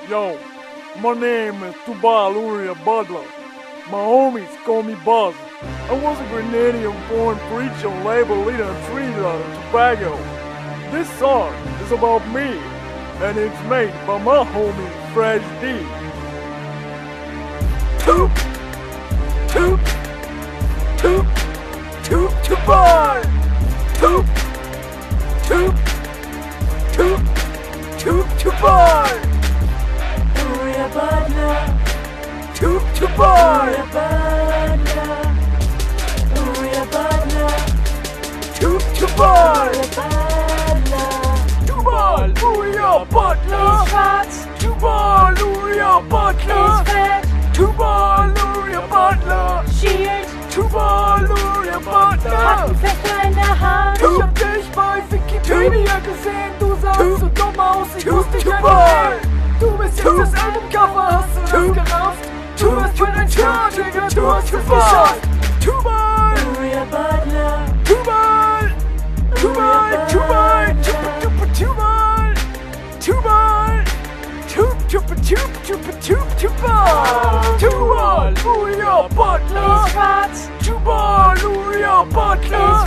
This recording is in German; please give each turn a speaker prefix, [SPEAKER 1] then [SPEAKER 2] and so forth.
[SPEAKER 1] Yo, my name is Tubal Uriah Butler. My homies call me Buzz. I was a Grenadian born preacher, labor leader, and treater of Tobago. This song is about me, and it's made by my homie Fresh D. Toop, toop, toop, toop, Tubal. Toop, toop, toop, toop, Tubal.
[SPEAKER 2] Uriah Butler,
[SPEAKER 1] Toop, Tubal.
[SPEAKER 2] Uriah Butler,
[SPEAKER 1] Toop, Tubal.
[SPEAKER 2] Uriah Butler,
[SPEAKER 1] Tubal Uriah Butler.
[SPEAKER 2] he's schwarz,
[SPEAKER 1] Tubal Uriah
[SPEAKER 2] he's
[SPEAKER 1] Butler.
[SPEAKER 2] fett,
[SPEAKER 1] Tubal Uriah Butler.
[SPEAKER 2] schielt,
[SPEAKER 1] Tubal Uriah
[SPEAKER 2] hat
[SPEAKER 1] Butler.
[SPEAKER 2] einen Fächer in der Hand.
[SPEAKER 1] Ich hab dich bei Wikipedia gesehen, du sahst so dumm aus, ich musste dich erkennen. Du bist jetzt das Albumcover, hast du das gerafft? Du hast für den Chart, Digga, du hast es geschafft. Tubal,
[SPEAKER 2] Uriah Butler,
[SPEAKER 1] Tubal, Tubal, Tubal, Tubal, Tubal, Tubal, Tubal, Uriah Butler.
[SPEAKER 2] he's schwarz,
[SPEAKER 1] Tubal Uriah Butler.